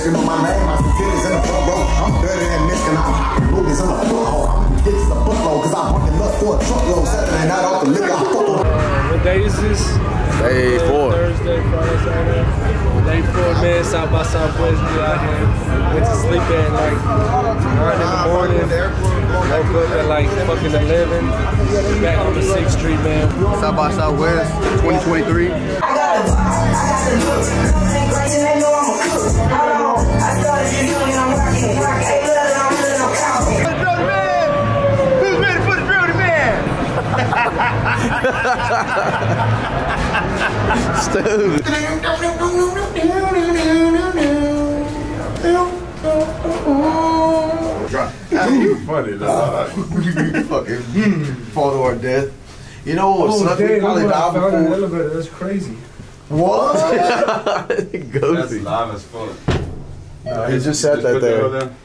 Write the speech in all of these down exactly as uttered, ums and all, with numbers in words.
scream on my name, I see titties in the front row. I'm dirty and Michigan, I'm hot. Movies in the footload. I'm hits the footload, cause I'm working up for a truckload. Saturday night off the liquor, I fuck with. What day is this? Day four. Thursday, Friday, Saturday. Day four, man. South by Southwest. We out here. Went to sleep at like nine in the morning. Woke up at like fucking eleven. Back on the sixth Street, man. South by Southwest, twenty twenty-three. I got the I got the look. Something great and they know I'm a cook. Hold on. I started this doing I'm rocking. Hey, look, I'm really no counting. The Brody Man! Who's ready for the Brody Man? Stupid. You funny, dog. Fucking fall to our death. You know what was Oh, something? damn, Probably I died found an before. elevator. That's crazy. What? That's Ghosty. live as fuck. No, he just said that put there. that on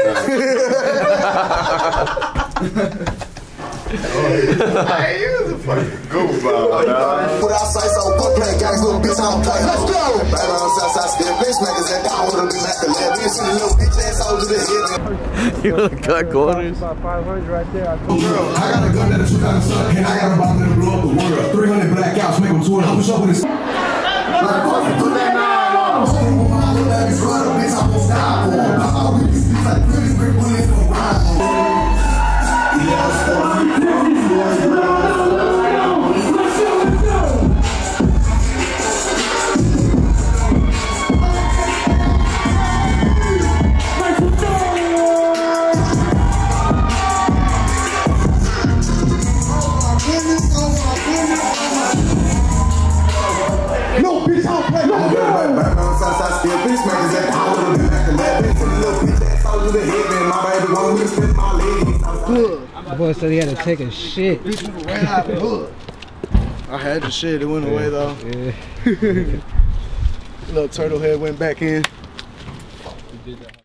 Hey, you was a fucking goof, dog. Put out sights on fuck play gangs, little bitch, I don't play. Let's go! Back on Southside, still bitch makers and down with a big Mac eleven. You see the little bitch ass over to the head. You wanna cut corners? About five hundred right there. I told Girl, I got a gun that'll shoot out the sun, and I got a bomb that'll blow up the world. three hundred blackouts, make them twirl. I'm up with this. Like, fucking put that nine on. When my little baby's run up, bitch, I'm gonna stop for him. I'm all with these bitches like pretty brick bullets from ride for him. Yeah, I'm still no, bitch, I don't play. No, no. Back on Southside, still bitch makers at down with a big Mac eleven. Put a little bitch ass over to the head, man. My baby want me to spend my legs. the boy said he had to take a shit. I had the shit, it went away though. Yeah. Little turtle head went back in.